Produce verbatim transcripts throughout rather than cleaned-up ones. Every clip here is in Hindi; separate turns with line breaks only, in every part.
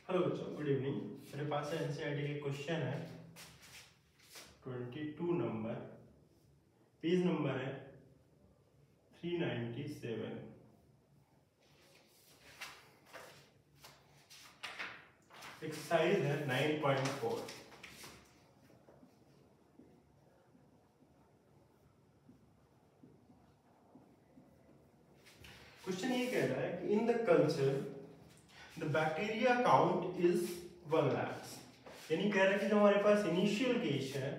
हेलो बच्चों, गुड इवनिंग। मेरे पास एनसीईआरटी के क्वेश्चन है बाईस नंबर, पेज नंबर है तीन सौ सत्तानवे। एक्सरसाइज है नाइन पॉइंट फोर। क्वेश्चन ये कह रहा है कि in the culture the bacteria count is one lakh. यानी कह रहा है कि जो हमारे पास इनिशियल केस है,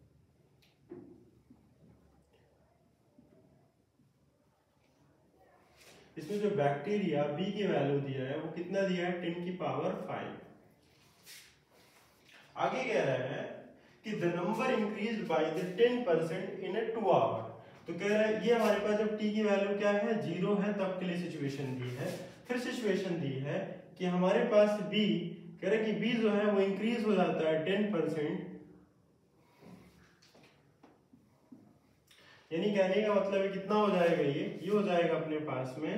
इसमें जो बैक्टीरिया बी की वैल्यू दिया है वो कितना दिया है, टेन की पावर फाइव। आगे कह रहा है कि the number increase by the ten percent in a two hour. तो कह रहा है ये हमारे पास जब टी की वैल्यू क्या है, जीरो है, तब के लिए सिचुएशन दी है। फिर सिचुएशन दी है कि हमारे पास बी, कह रहा है कि बी जो है वो इंक्रीज हो जाता है टेन परसेंट। यानी कहने का मतलब है कितना हो जाएगा, ये ये हो जाएगा अपने पास में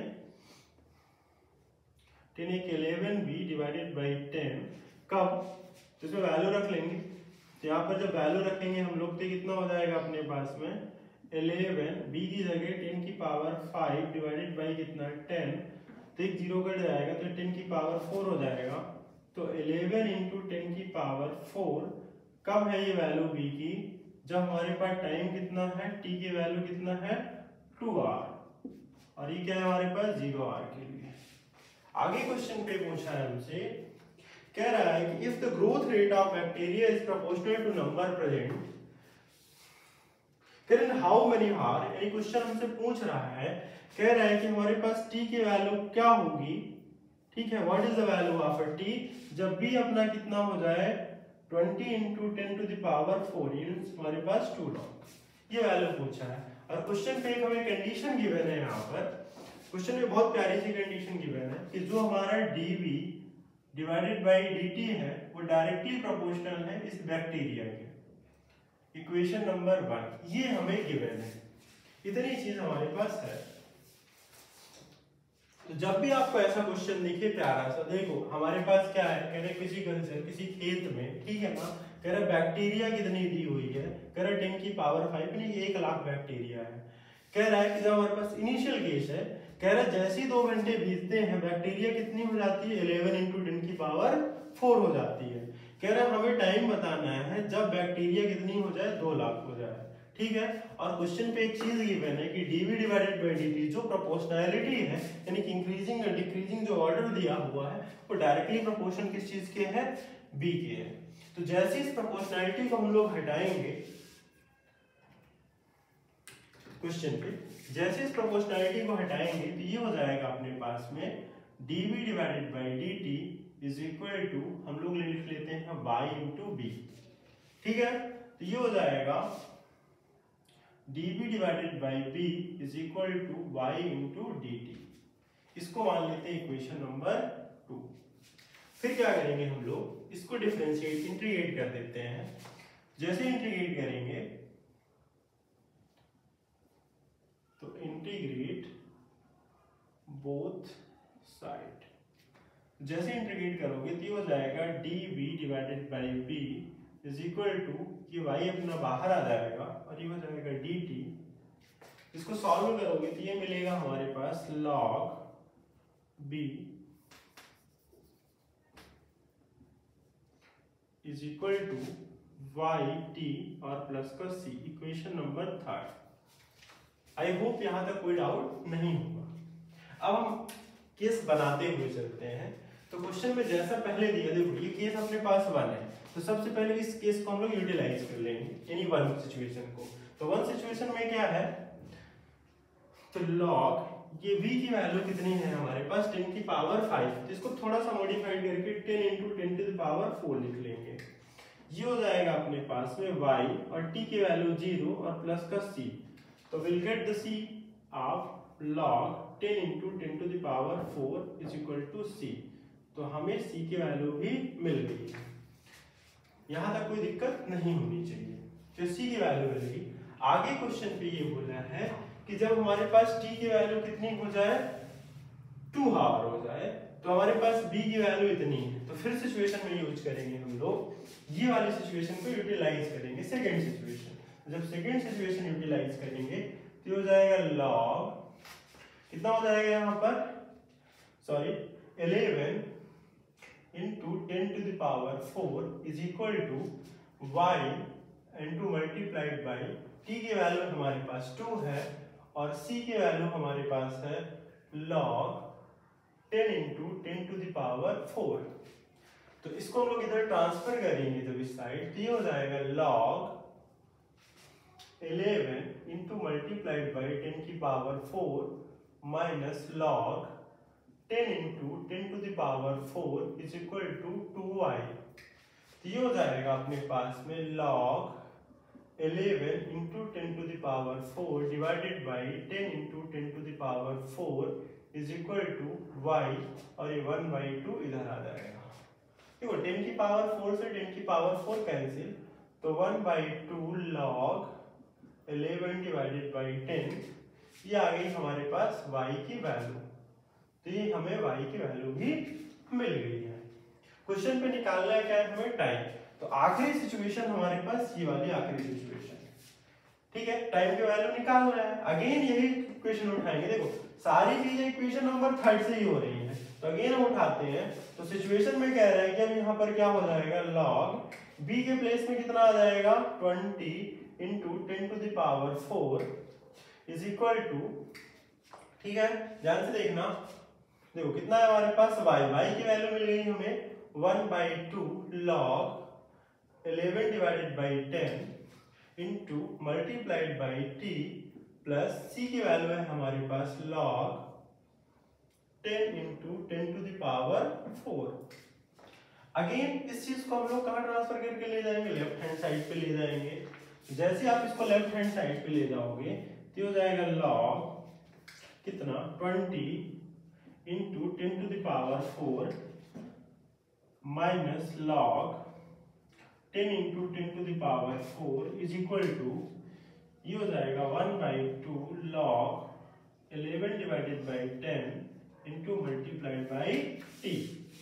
टेन एक eleven b divided by ten. कब, तो इसमें वैल्यू रख लेंगे। तो यहाँ पर जब वैल्यू रखेंगे हम लोग तो कितना हो जाएगा अपने पास में इलेवन, बी की जगह टेन की पावर फाइव डिवाइडेड बाई कितना टेन, तो एक जीरो कट जाएगा तो टेन की पावर फोर हो जाएगा। तो इलेवन इंटू टेन की पावर फोर। कब है ये वैल्यू बी की, जब हमारे पास टाइम कितना है, टी की वैल्यू कितना है, टू आवर, और ये क्या है हमारे पास, जीरो आवर के लिए। आगे क्वेश्चन पे पूछा है हमसे, कह रहा है कि if the growth rate of bacteria is proportional to number present in how many hour. यानी क्वेश्चन हमसे पूछ रहा है, कह रहा है कि हमारे पास टी की वैल्यू क्या होगी, ठीक है, what is the value of a t जब बी अपना कितना हो जाए twenty into ten to the power four, हमारे पास टू लॉग। ये वैल्यू पूछा है। और क्वेश्चन पे एक हमें कंडीशन गिवन है। यहाँ पर क्वेश्चन में बहुत प्यारी सी कंडीशन गिवन है कि जो हमारा डीवी डिवाइडेड बाई डीटी है वो डायरेक्टली प्रोपोर्शनल है इस बैक्टीरिया के। इक्वेशन नंबर वन ये हमें गिवन है। इतनी चीज हमारे पास है। तो जब भी आपको ऐसा क्वेश्चन दिखे प्यारा सा, देखो हमारे पास क्या है, कह रहे किसी कल्चर किसी खेत में, ठीक है ना, कह रहे बैक्टीरिया कितनी दी हुई है, कह रहे टेन की पावर फाइव, यानी एक लाख बैक्टीरिया है। कह रहा है कि जब हमारे पास इनिशियल केस है, कह रहा है जैसे ही दो घंटे बीतते हैं बैक्टीरिया कितनी हो जाती है, इलेवन इंटू टेन की पावर फोर हो जाती है। कह रहा है हमें टाइम बताना है जब बैक्टीरिया कितनी हो जाए, दो लाख हो जाए, ठीक है। और क्वेश्चन पे एक चीज गिवन है कि डीवी डिवाइडेड बाई डीटी जो प्रोपोर्शनैलिटी है, यानी कि इंक्रीजिंग और डिक्रीजिंग जो ऑर्डर दिया हुआ है वो डायरेक्टली प्रोपोर्शन किस चीज के है, बी के है। तो जैसे इस प्रोपोर्शनैलिटी को हम लोग हटाएंगे क्वेश्चन पे, जैसे इस प्रोपोर्शनैलिटी को हटाएंगे तो ये हो जाएगा अपने पास में dv divided by dt is equal to, हम लोग लिख लेते हैं वाई इंटू बी, ठीक है। तो ये हो जाएगा dB divided by b is equal to y into d t. इसको मान लेते हैं इक्वेशन नंबर टू। फिर क्या करेंगे हम लोग, इसको डिफरेंशिएट इंटीग्रेट कर देते हैं। जैसे इंटीग्रेट करेंगे तो इंटीग्रेट बोथ साइड, जैसे इंटीग्रेट करोगे तो ये हो जाएगा dB divided by b is equal to, ये y अपना बाहर आ जाएगा और ये हो जाएगा dt। इसको सॉल्व करोगे तो ये मिलेगा हमारे पास log b is equal to y t और प्लस का c। Equation number third. I hope यहां तक कोई डाउट नहीं होगा। अब हम केस बनाते हुए चलते हैं। तो क्वेश्चन में जैसा पहले दिया, देखो ये केस अपने पास वन है, तो सबसे पहले इस केस को हम लोग यूटिलाइज कर लेंगे, यानी वन सिचुएशन को। तो वन सिचुएशन में क्या है, तो log ये v की वैल्यू कितनी है हमारे पास, टेन की पावर फाइव, तो इसको थोड़ा सा मॉडिफाइड करके ten into ten to the power four लिख लेंगे। ये हो जाएगा अपने पास में y और t की वैल्यू जीरो और प्लस का c। तो will get the c of log ten into ten to the power four is equal to c। तो हमें c की वैल्यू भी मिल गई है। यहां तक कोई दिक्कत नहीं होनी चाहिए, तो c की वैल्यू मिल गई। आगे क्वेश्चन पे ये बोला है कि जब हमारे पास t की वैल्यू कितनी हो जाए, टू आवर हो जाए, तो हमारे पास b की वैल्यू इतनी है, तो फिर सिचुएशन में यूज करेंगे हम लोग ये वाली सिचुएशन को यूटिलाइज करेंगे सेकंड सिचुएशन। जब सेकंड सिचुएशन यूटिलाइज करेंगे तो हो जाएगा लॉग कितना हो जाएगा यहाँ पर sorry eleven into ten to the power four is equal to y into multiplied by t की वैल्यू हमारे पास टू है और c की वैल्यू हमारे पास है log ten into ten to the power four. तो इसको हम लोग इधर ट्रांसफर करेंगे जब इस साइड तो ये हो जाएगा log eleven into multiplied by ten की power four minus log ten into ten to the power four is equal to two y. तो ये हो जाएगा अपने पास में log eleven into ten to the power four divided by ten into ten to the power four is equal to y और ये वन बाई टू इधर आ जाएगा। देखो टेन की पावर फोर से टेन की पावर फोर कैंसिल तो one by two log eleven divided by ten ये आ गई हमारे पास y की वैल्यू। तो ये हमें y की वैल्यू भी मिल गई है। क्वेश्चन पे निकालना है क्या है हमें टाइम। तो आखिरी सिचुएशन हमारे पास ये वाली आखिरी सिचुएशन ठीक है, टाइम की वैल्यू निकालना है। अगेन यही इक्वेशन उठाएंगे। देखो सारी चीजें इक्वेशन नंबर थर्ड से ही हो रही हैं तो अगेन हम उठाते हैं। तो सिचुएशन में कह रहा है कि अब यहाँ पर क्या हो जाएगा log b के प्लेस में कितना आ जाएगा twenty into ten to the power four is equal to ठीक है ध्यान से देखना। देखो कितना है हमारे पास y y की वैल्यू मिल गई हमें one by two log eleven divided by ten into multiplied by t plus c की वैल्यू है हमारे पास log ten into ten to the power four. Again इस चीज को हम लोग कहाँ ट्रांसफर करके ले जाएंगे लेफ्ट हैंड साइड पे ले जाएंगे। जैसे आप इसको लेफ्ट हैंड साइड पे ले जाओगे तो हो जाएगा log कितना twenty into ten to the power four minus log ten into ten to the power four is equal to ये हो जाएगा one by two log eleven divided by ten into multiplied by t.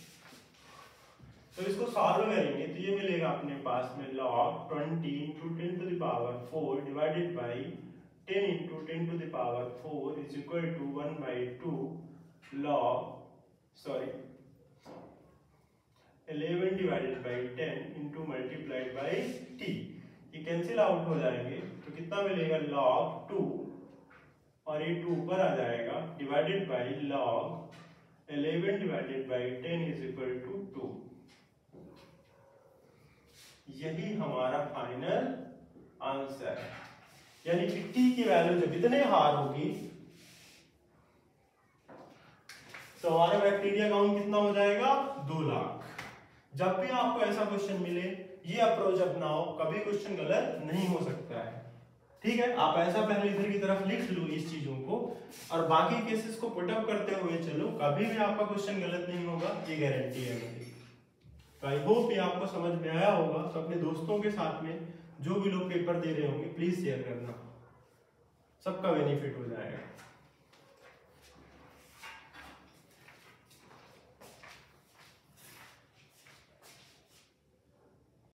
तो इसको सॉल्व करेंगे तो ये मिलेगा अपने पास में log twenty into ten to the power four divided by ten into ten to the power four is equal to one by two log sorry eleven divided by ten into multiplied by t. ये कैंसिल आउट हो जाएंगे तो कितना मिलेगा log टू और ये टू ऊपर आ जाएगा divided by log eleven divided by ten is equal to two. यही हमारा फाइनल आंसर है। यानी कि टी की वैल्यू जब इतने हार होगी तो हमारा बैक्टीरिया काउंट कितना हो जाएगा दो लाख। जब भी आपको ऐसा क्वेश्चन मिले ये अप्रोच अपनाओ, कभी क्वेश्चन गलत नहीं हो सकता है। ठीक है, आप ऐसा पहले इधर की तरफ लिख लो इस चीजों को और बाकी केसेस को पुटअप करते हुए चलो, कभी भी आपका क्वेश्चन गलत नहीं होगा, ये गारंटी है मेरी। तो आई होप ये आपको समझ में आया होगा। तो अपने दोस्तों के साथ में जो भी लोग पेपर दे रहे होंगे प्लीज शेयर करना, सबका बेनिफिट हो जाएगा।